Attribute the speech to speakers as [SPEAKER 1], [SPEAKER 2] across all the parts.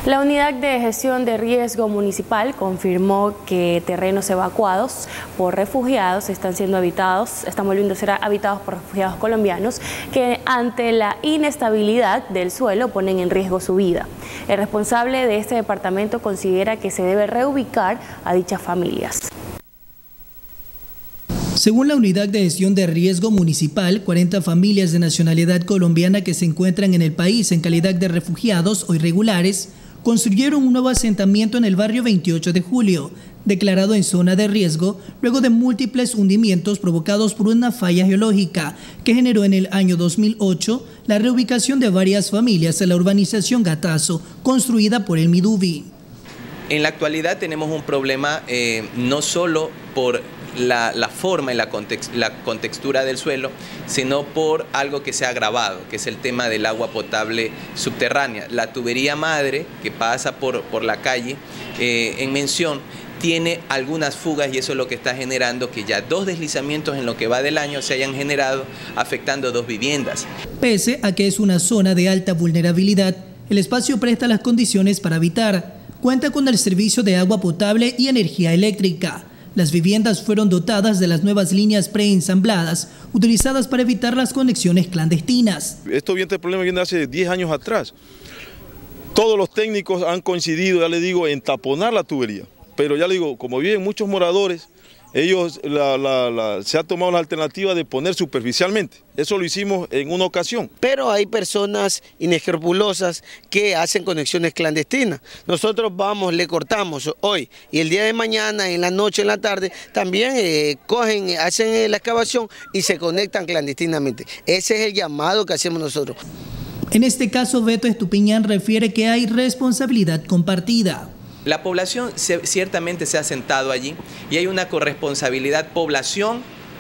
[SPEAKER 1] La unidad de gestión de riesgo municipal confirmó que terrenos evacuados por refugiados están volviendo a ser habitados por refugiados colombianos que ante la inestabilidad del suelo ponen en riesgo su vida. El responsable de este departamento considera que se debe reubicar a dichas familias.
[SPEAKER 2] Según la Unidad de Gestión de Riesgo Municipal, 40 familias de nacionalidad colombiana que se encuentran en el país en calidad de refugiados o irregulares construyeron un nuevo asentamiento en el barrio 28 de Julio, declarado en zona de riesgo luego de múltiples hundimientos provocados por una falla geológica que generó en el año 2008 la reubicación de varias familias en la urbanización Gatazo, construida por el Midubi.
[SPEAKER 3] En la actualidad tenemos un problema no solo por la forma y la contextura del suelo, sino por algo que se ha agravado, que es el tema del agua potable subterránea. La tubería madre que pasa por la calle en mención tiene algunas fugas y eso es lo que está generando que ya 2 deslizamientos en lo que va del año se hayan generado, afectando 2 viviendas. Pese a que es una zona de alta vulnerabilidad, el espacio presta las condiciones para habitar. Cuenta con el servicio de agua potable y energía eléctrica. Las viviendas fueron dotadas de las nuevas líneas preensambladas, utilizadas para evitar las conexiones clandestinas.
[SPEAKER 4] Este problema viene hace 10 años atrás. Todos los técnicos han coincidido, ya le digo, en taponar la tubería. Pero ya le digo, como viven muchos moradores, ellos se ha tomado la alternativa de poner superficialmente. Eso lo hicimos en una ocasión.
[SPEAKER 5] Pero hay personas inescrupulosas que hacen conexiones clandestinas. Nosotros vamos, le cortamos hoy y el día de mañana, en la noche, en la tarde, también hacen la excavación y se conectan clandestinamente. Ese es el llamado que hacemos nosotros.
[SPEAKER 2] En este caso, Beto Estupiñán refiere que hay responsabilidad compartida.
[SPEAKER 3] La población ciertamente se ha sentado allí y hay una corresponsabilidad población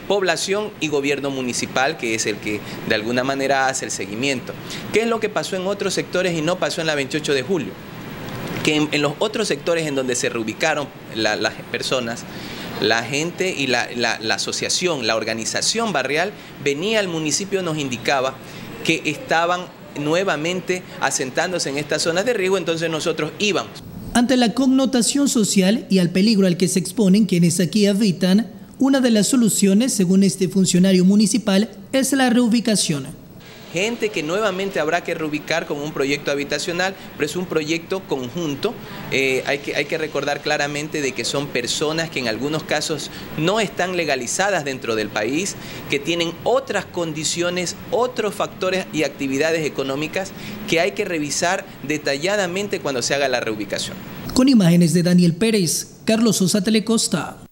[SPEAKER 3] y gobierno municipal, que es el que de alguna manera hace el seguimiento. ¿Qué es lo que pasó en otros sectores y no pasó en la 28 de julio? Que en los otros sectores en donde se reubicaron las personas, la gente y la asociación, la organización barrial venía al municipio, nos indicaba que estaban nuevamente asentándose en estas zonas de riesgo, entonces nosotros íbamos.
[SPEAKER 2] Ante la connotación social y al peligro al que se exponen quienes aquí habitan, una de las soluciones, según este funcionario municipal, es la reubicación.
[SPEAKER 3] Gente que nuevamente habrá que reubicar como un proyecto habitacional, pero es un proyecto conjunto. Hay que recordar claramente de que son personas que en algunos casos no están legalizadas dentro del país, que tienen otras condiciones, otros factores y actividades económicas que hay que revisar detalladamente cuando se haga la reubicación.
[SPEAKER 2] Con imágenes de Daniel Pérez, Carlos Sosa, Telecosta.